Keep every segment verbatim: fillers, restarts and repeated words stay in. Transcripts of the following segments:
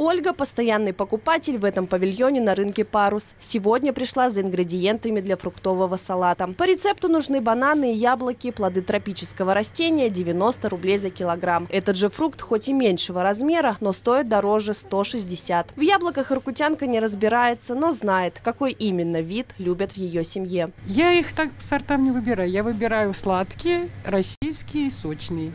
Ольга – постоянный покупатель в этом павильоне на рынке «Парус». Сегодня пришла за ингредиентами для фруктового салата. По рецепту нужны бананы и яблоки, плоды тропического растения – девяносто рублей за килограмм. Этот же фрукт хоть и меньшего размера, но стоит дороже – сто шестьдесят. В яблоках иркутянка не разбирается, но знает, какой именно вид любят в ее семье. Я их так по сортам не выбираю. Я выбираю сладкие, российские, сочные.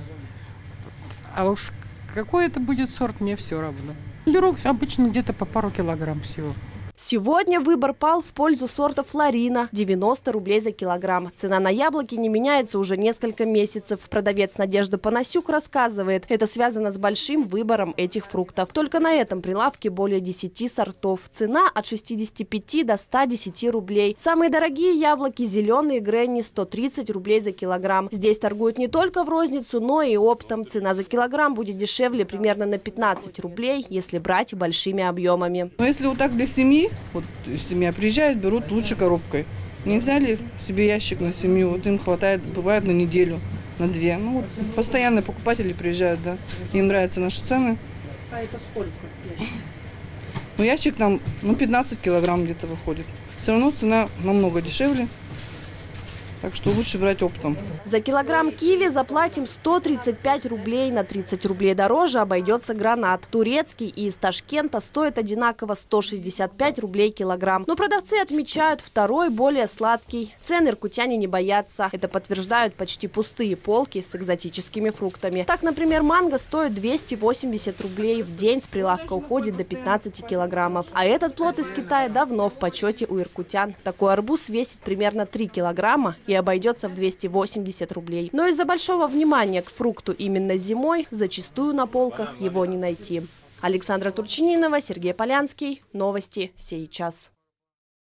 А уж какой это будет сорт, мне все равно. Беру обычно где-то по пару килограмм всего. Сегодня выбор пал в пользу сорта «Флорина» – девяносто рублей за килограмм. Цена на яблоки не меняется уже несколько месяцев. Продавец Надежда Панасюк рассказывает, это связано с большим выбором этих фруктов. Только на этом прилавке более десяти сортов. Цена от шестидесяти пяти до ста десяти рублей. Самые дорогие яблоки – зеленые Гренни – сто тридцать рублей за килограмм. Здесь торгуют не только в розницу, но и оптом. Цена за килограмм будет дешевле примерно на пятнадцать рублей, если брать большими объемами. Но если вот так для семьи, вот семья приезжает, берут лучше коробкой. Не взяли себе ящик на семью, вот им хватает, бывает на неделю, на две. Ну, вот постоянные покупатели приезжают, да. Им нравятся наши цены. А это сколько ящик? Ну, ящик там, ну, пятнадцать килограмм где-то выходит. Все равно цена намного дешевле. Так что лучше брать оптом. За килограмм киви заплатим сто тридцать пять рублей. На тридцать рублей дороже обойдется гранат. Турецкий и из Ташкента стоит одинаково сто шестьдесят пять рублей килограмм. Но продавцы отмечают, второй более сладкий. Цены иркутяне не боятся. Это подтверждают почти пустые полки с экзотическими фруктами. Так, например, манго стоит двести восемьдесят рублей. В день с прилавка уходит до пятнадцати килограммов. А этот плод из Китая давно в почете у иркутян. Такой арбуз весит примерно три килограмма и обойдется в двести восемьдесят рублей. Но из-за большого внимания к фрукту именно зимой зачастую на полках его не найти. Александра Турчининова, Сергей Полянский. Новости сей час.